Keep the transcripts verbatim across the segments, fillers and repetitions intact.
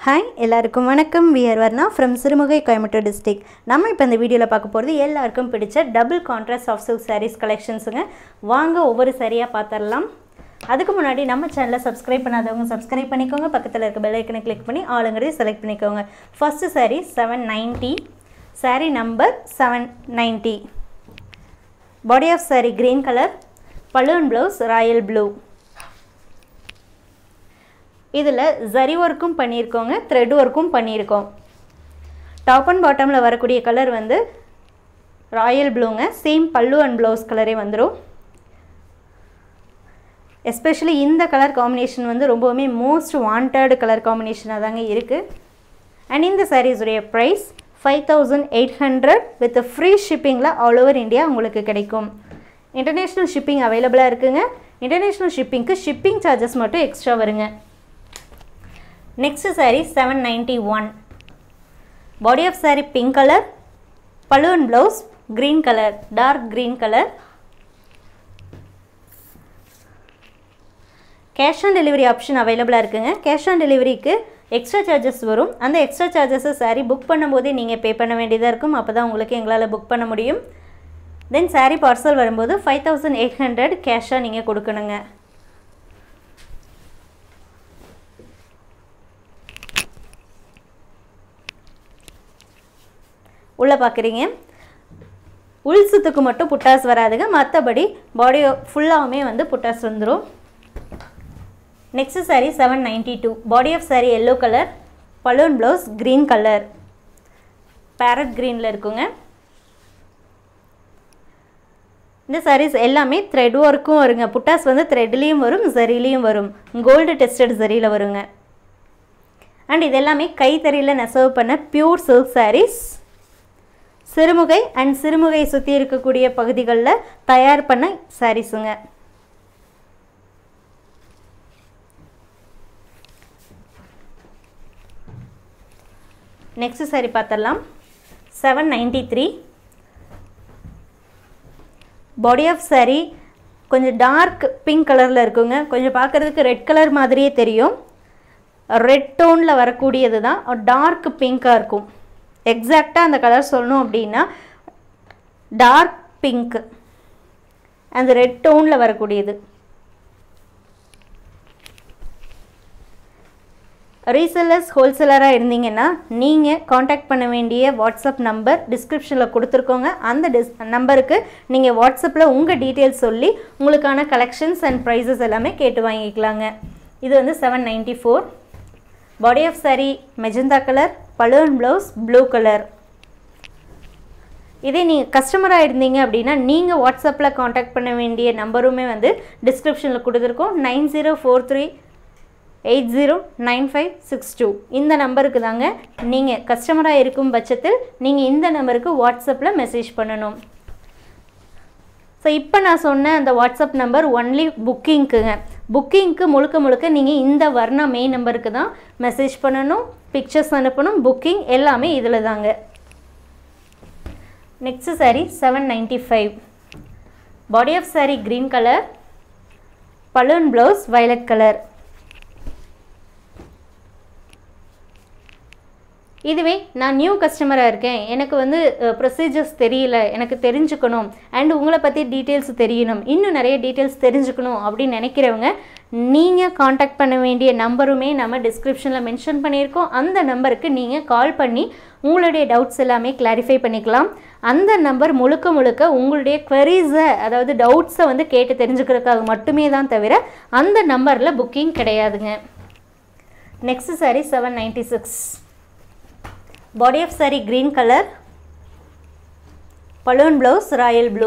Hi எல்லாருக்கும் வணக்கம். we are Varna from Sirumugai Coimbatore district. நம்ம இப்போ இந்த வீடியோவில் பார்க்க போகிறது எல்லாருக்கும் பிடிச்ச double contrast soft silk sarees கலெக்ஷன்ஸுங்க. வாங்க ஒவ்வொரு சாரியாக பார்த்துடலாம். அதுக்கு முன்னாடி நம்ம சேனலை சப்ஸ்கிரைப் பண்ணாதவங்க சப்ஸ்கிரைப் பண்ணிக்கோங்க. பக்கத்தில் இருக்க பெல் ஐக்கனை கிளிக் பண்ணி ஆளுங்கிறதை செலக்ட் பண்ணிக்கோங்க. First saree seven ninety, saree number seven ninety. Body of sari green colour, balloon blouse royal blue. இதில் ஜரி ஒர்க்கும் பண்ணியிருக்கோங்க, த்ரெட் ஒர்க்கும் பண்ணியிருக்கோம். டாப் அண்ட் பாட்டமில் வரக்கூடிய கலர் வந்து ராயல் ப்ளூங்க. சேம் பல்லு அண்ட் ப்ளவுஸ் கலரே வந்துடும். எஸ்பெஷலி இந்த கலர் காம்பினேஷன் வந்து ரொம்பவுமே மோஸ்ட் வாண்டட் கலர் காம்பினேஷனாக தாங்க இருக்குது. அண்ட் இந்த சாரீஸுடைய price five thousand eight hundred with free ஷிப்பிங்கில் ஆல் ஓவர் இந்தியா உங்களுக்கு கிடைக்கும். இன்டர்நேஷ்னல் ஷிப்பிங் அவைலபிளாக இருக்குங்க. இன்டர்நேஷ்னல் ஷிப்பிங்க்கு ஷிப்பிங் சார்ஜஸ் மட்டும் எக்ஸ்ட்ரா வருங்க. Next saree seven ninety-one. Body of saree pink color, pallu and blouse green color, dark green color. Cash on delivery option available இருக்குங்க. Cash on delivery க்கு extra charges வரும். அந்த extra charges saree book பண்ணும்போது நீங்க pay பண்ண வேண்டியதா இருக்கும். அப்பதான் உங்களுக்கு எங்களால book பண்ண முடியும். Then saree parcel வரும்போது five thousand eight hundred cash ஆ நீங்க கொடுக்கணுங்க. உள்ள பார்க்குறீங்க, உள் சுத்துக்கு மட்டும் புட்டாஸ் வராதுங்க, மற்றபடி பாடி ஃபுல்லாகவுமே வந்து புட்டாஸ் வந்துடும். Next sari seven ninety two. Body of saree yellow colour, balloon blouse green colour, parrot க்ரீனில் இருக்குங்க. இந்த சாரீஸ் எல்லாமே த்ரெட் ஒர்க்கும் வருங்க. புட்டாஸ் வந்து த்ரெட்லேயும் வரும், ஜரிலையும் வரும். கோல்டு டெஸ்டட் ஜரியில் வருங்க. அண்ட் இது எல்லாமே கைத்தறியில் நெசவு பண்ண pure silk sarees. Sirumugai and Sirumugai சுற்றி இருக்கக்கூடிய பகுதிகளில் தயார் பண்ண சாரீஸுங்க. நெக்ஸ்ட் சாரீ பார்த்துடலாம். Seven ninety three. Body of saree கொஞ்சம் டார்க் பிங்க் கலரில் இருக்குங்க. கொஞ்சம் பார்க்குறதுக்கு ரெட் கலர் மாதிரியே தெரியும். ரெட் டோனில் வரக்கூடியது தான் டார்க் பிங்காக இருக்கும். எக்ஸாக்டாக அந்த கலர் சொல்லணும் அப்படின்னா டார்க் பிங்க், அந்த ரெட் டோனில் வரக்கூடியது. ரீசெல்லர்ஸ் ஹோல்சேலராக இருந்தீங்கன்னா நீங்கள் காண்டாக்ட் பண்ண வேண்டிய வாட்ஸ்அப் நம்பர் டிஸ்கிரிப்ஷனில் கொடுத்துருக்கோங்க. அந்த டிஸ் நம்பருக்கு நீங்கள் வாட்ஸ்அப்பில் உங்கள் டீட்டெயில்ஸ் சொல்லி உங்களுக்கான கலெக்ஷன்ஸ் அண்ட் ப்ரைஸஸ் எல்லாமே கேட்டு வாங்கிக்கலாங்க. இது வந்து seven ninety four. Body of saree magenta colour, balloon blouse blue colour. இதே நீங்கள் கஸ்டமராக இருந்தீங்க அப்படின்னா நீங்கள் வாட்ஸ்அப்பில் காண்டாக்ட் பண்ண வேண்டிய நம்பருமே வந்து டிஸ்கிரிப்ஷனில் கொடுத்துருக்கோம். Nine zero four three eight zero nine five six two இந்த நம்பருக்கு தாங்க நீங்கள் கஸ்டமராக இருக்கும் பட்சத்தில் நீங்கள் இந்த நம்பருக்கு வாட்ஸ்அப்பில் மெசேஜ் பண்ணணும். ஸோ இப்போ நான் சொன்ன அந்த வாட்ஸ்அப் நம்பர் ஒன்லி புக்கிங்க்குங்க. புக்கிங்க்கு முழுக்க முழுக்க நீங்கள் இந்த வர்ணா மெயின் நம்பருக்கு தான் மெசேஜ் பண்ணணும், பிக்சர்ஸ் அனுப்பணும், புக்கிங் எல்லாமே இதில் தாங்க. Next sari seven ninety five. Body of sari green colour, balloon blouse violet colour. இதுவே நான் நியூ கஸ்டமராக இருக்கேன், எனக்கு வந்து ப்ரொசீஜர்ஸ் தெரியல, எனக்கு தெரிஞ்சுக்கணும் அண்ட் உங்களை பற்றி டீட்டெயில்ஸ் தெரியணும், இன்னும் நிறைய டீட்டெயில்ஸ் தெரிஞ்சுக்கணும் அப்படின்னு நினைக்கிறவங்க நீங்கள் காண்டாக்ட் பண்ண வேண்டிய நம்பருமே நம்ம டிஸ்கிரிப்ஷனில் மென்ஷன் பண்ணியிருக்கோம். அந்த நம்பருக்கு நீங்கள் கால் பண்ணி உங்களுடைய டவுட்ஸ் எல்லாமே கிளாரிஃபை பண்ணிக்கலாம். அந்த நம்பர் முழுக்க முழுக்க உங்களுடைய குவரிஸை, அதாவது டவுட்ஸை வந்து கேட்டு தெரிஞ்சுக்கிறதுக்காக மட்டுமே தான் தவிர அந்த நம்பரில் புக்கிங் கிடையாதுங்க. Next sari seven ninety six. Body of sari green colour, balloon blouse royal blue.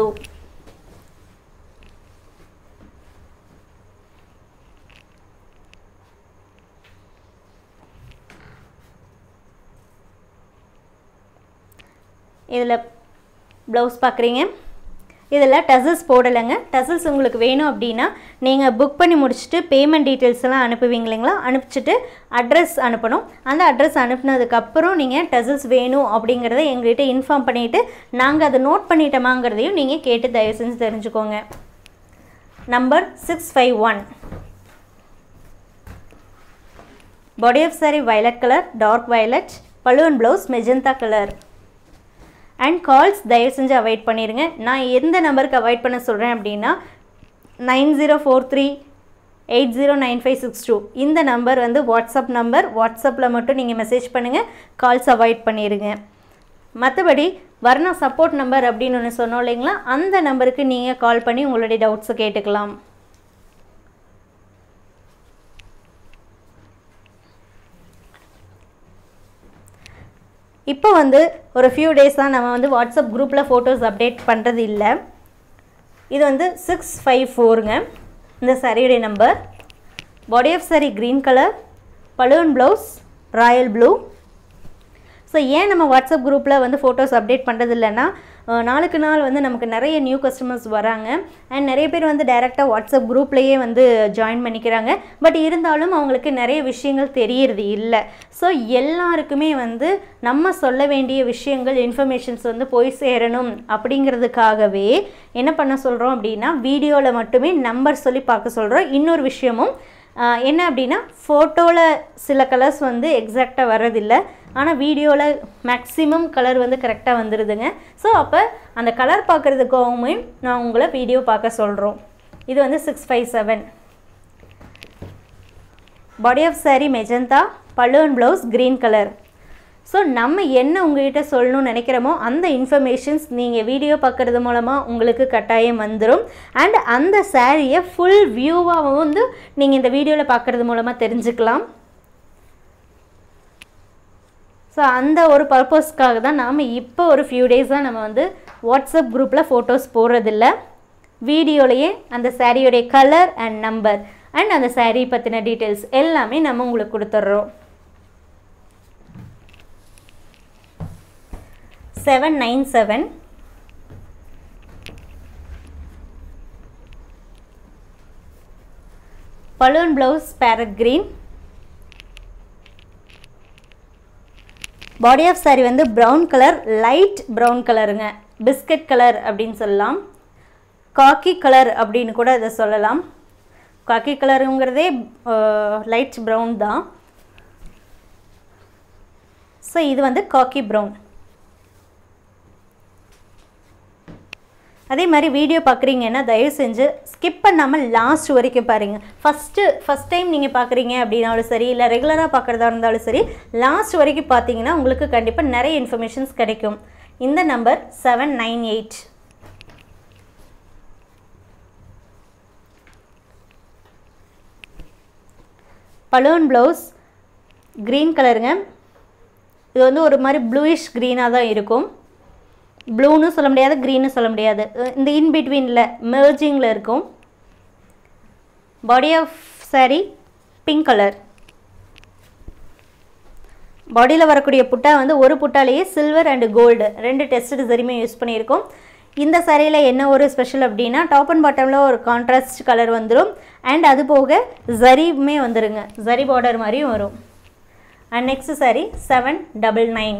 இதில் ப்ளவுஸ் பார்க்குறீங்க. இதில் டசல்ஸ் போடலைங்க. டசல்ஸ் உங்களுக்கு வேணும் அப்படின்னா நீங்கள் புக் பண்ணி முடிச்சுட்டு பேமெண்ட் டீட்டெயில்ஸ் எல்லாம் அனுப்புவீங்க இல்லைங்களா, அனுப்பிச்சிட்டு அட்ரஸ் அனுப்பணும். அந்த அட்ரஸ் அனுப்புனதுக்கப்புறம் நீங்கள் டசல்ஸ் வேணும் அப்படிங்கிறத எங்கள்கிட்ட இன்ஃபார்ம் பண்ணிவிட்டு நாங்கள் அதை நோட் பண்ணிட்டோமாங்கிறதையும் நீங்கள் கேட்டு தயவு செஞ்சு தெரிஞ்சுக்கோங்க. Number six five one. Body of saree violet colour, dark violet, pallu and blouse magenta colour. And calls தயவு செஞ்சு அவாய்ட் பண்ணிடுங்க. நான் எந்த நம்பருக்கு அவாய்ட் பண்ண சொல்கிறேன் அப்படின்னா nine zero four three eight zero nine five six two இந்த நம்பர் வந்து வாட்ஸ்அப் நம்பர். வாட்ஸ்அப்பில் மட்டும் நீங்கள் மெசேஜ் பண்ணுங்கள், கால்ஸ் அவாய்ட் பண்ணிடுங்க. மற்றபடி வர்ணா சப்போர்ட் நம்பர் அப்படின்னு ஒன்று சொன்னோம் இல்லைங்களா, அந்த நம்பருக்கு நீங்கள் கால் பண்ணி உங்களுடைய டவுட்ஸை கேட்டுக்கலாம். இப்போ வந்து ஒரு ஃபியூ டேஸ் தான் நம்ம வந்து வாட்ஸ்அப் குரூப்பில் ஃபோட்டோஸ் அப்டேட் பண்ணுறது இல்லை. இது வந்து சிக்ஸ் ஃபைவ் ஃபோருங்க இந்த சாரியுடைய number. Body of saree green colour, balloon blouse royal blue. So ஏன் நம்ம வாட்ஸ்அப் குரூப்பில் வந்து ஃபோட்டோஸ் அப்டேட் பண்ணுறது இல்லைன்னா, நாளுக்கு நாள் வந்து நமக்கு நிறைய நியூ கஸ்டமர்ஸ் வராங்க. அண்ட் நிறைய பேர் வந்து டைரெக்டாக வாட்ஸ்அப் குரூப்லேயே வந்து ஜாயின் பண்ணிக்கிறாங்க. பட் இருந்தாலும் அவங்களுக்கு நிறைய விஷயங்கள் தெரியறது இல்லை. ஸோ எல்லாருக்குமே வந்து நம்ம சொல்ல வேண்டிய விஷயங்கள், இன்ஃபர்மேஷன்ஸ் வந்து போய் சேரணும் அப்படிங்கிறதுக்காகவே என்ன பண்ண சொல்கிறோம் அப்படின்னா, வீடியோவில் மட்டுமே நம்பர் சொல்லி பார்க்க சொல்கிறோம். இன்னொரு விஷயமும் என்ன அப்படின்னா, ஃபோட்டோவில் சில கலர்ஸ் வந்து எக்ஸாக்டாக வர்றதில்லை, ஆனால் வீடியோவில் மேக்ஸிமம் கலர் வந்து கரெக்டாக வந்துடுதுங்க. ஸோ அப்போ அந்த கலர் பார்க்குறதுக்காகவுமே நான் உங்களை வீடியோ பார்க்க சொல்கிறோம். இது வந்து six five seven. Body of saree magenta, pallu and blouse green colour. So நம்ம என்ன உங்கள்கிட்ட சொல்லணும்னு நினைக்கிறோமோ அந்த இன்ஃபர்மேஷன்ஸ் நீங்கள் வீடியோ பார்க்குறது மூலமாக உங்களுக்கு கட்டாயம் வந்துடும். அண்ட் அந்த சாரியை ஃபுல் வியூவாக வந்து நீங்கள் இந்த வீடியோவில் பார்க்குறது மூலமாக தெரிஞ்சுக்கலாம். ஸோ அந்த ஒரு பர்பஸ்க்காக தான் நாம் இப்போ ஒரு ஃபியூ டேஸாக நம்ம வந்து வாட்ஸ்அப் குரூப்பில் ஃபோட்டோஸ் போடுறதில்ல. வீடியோலையே அந்த சாரியோடைய கலர் அண்ட் நம்பர் அண்ட் அந்த சாரீ பற்றின டீட்டெயில்ஸ் எல்லாமே நம்ம உங்களுக்கு கொடுத்துட்றோம். Seven nine seven. பலூன் blouse parrot green. Body of saree வந்து ப்ரௌன் கலர், லைட் ப்ரௌன் கலருங்க, பிஸ்கட் கலர் அப்படின்னு சொல்லலாம், காக்கி கலர் அப்படின்னு கூட இதை சொல்லலாம். காக்கி கலருங்கிறதே லைட் ப்ரௌன் தான். ஸோ இது வந்து காக்கி ப்ரௌன். அதே மாதிரி வீடியோ பார்க்குறீங்கன்னா தயவு செஞ்சு ஸ்கிப் பண்ணாமல் லாஸ்ட் வரைக்கும் பாருங்கள். ஃபஸ்ட்டு ஃபஸ்ட் டைம் நீங்கள் பார்க்குறீங்க அப்படின்னாலும் சரி, இல்லை ரெகுலராக பார்க்குறதா இருந்தாலும் சரி, லாஸ்ட் வரைக்கும் பார்த்தீங்கன்னா உங்களுக்கு கண்டிப்பாக நிறைய இன்ஃபர்மேஷன்ஸ் கிடைக்கும். இந்த நம்பர் செவன் நைன் எயிட். பலூன் ப்ளவுஸ் க்ரீன் கலருங்க. இது வந்து ஒரு மாதிரி ப்ளூயிஷ் க்ரீனாக தான் இருக்கும். ப்ளூன்னு சொல்ல முடியாது, க்ரீன்னு சொல்ல முடியாது, இந்த இன்பிட்வீனில் மெர்ஜிங்கில் இருக்கும். Body of saree pink colour. பாடியில் வரக்கூடிய புட்டா வந்து ஒரு புட்டாலேயே சில்வர் அண்டு கோல்டு ரெண்டு டெஸ்ட் சரியுமே யூஸ் பண்ணியிருக்கோம். இந்த சாரியில் என்ன ஒரு ஸ்பெஷல் அப்படின்னா, டாப் அண்ட் பாட்டமில் ஒரு கான்ட்ராஸ்ட் கலர் வந்துடும். அண்ட் அது போக ஜரியுமே வந்துடுங்க, ஜரி பார்டர் மாதிரியும் வரும். And next saree seven double nine.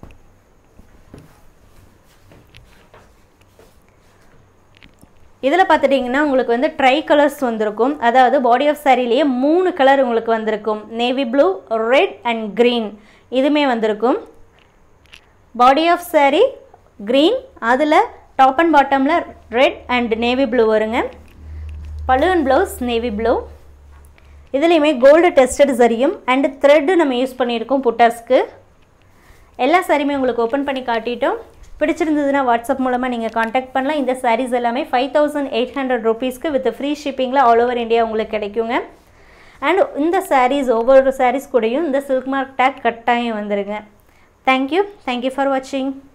இதில் பார்த்துட்டிங்கன்னா உங்களுக்கு வந்து ட்ரை கலர்ஸ் வந்திருக்கும். அதாவது பாடி ஆஃப் சாரிலேயே மூணு கலர் உங்களுக்கு வந்திருக்கும். Navy blue, red and green இதுவுமே வந்திருக்கும். பாடி ஆஃப் சாரி க்ரீன், அதில் டாப் அண்ட் பாட்டமில் ரெட் அண்ட் நேவி ப்ளூ வருங்க. பலூன் ப்ளவுஸ் நேவி ப்ளூ. இதுலேயுமே கோல்டு டெஸ்டட் சரியும் அண்ட் த்ரெட்டு நம்ம யூஸ் பண்ணியிருக்கோம் புட்டாஸ்க்கு. எல்லா சாரியுமே உங்களுக்கு ஓப்பன் பண்ணி காட்டிட்டோம். பிடிச்சிருந்ததுன்னா வாட்ஸ்அப் மூலமாக நீங்கள் காண்டாக்ட் பண்ணலாம். இந்த சாரீஸ் எல்லாமே ஃபைவ் தௌசண்ட் எயிட் ஹண்ட்ரட் ருபீஸ்க்கு வித் ஃப்ரீ ஷிப்பிங்கில் ஆல் ஓவர் இந்தியா உங்களுக்கு கிடைக்குங்க. அண்ட் இந்த சாரீஸ் ஒவ்வொரு சாரீஸ் கூடயும் இந்த சில்க் மார்க் டேக் கட்டாயம் வந்துடுங்க. தேங்க்யூ தேங்க்யூ ஃபார் வாட்சிங்.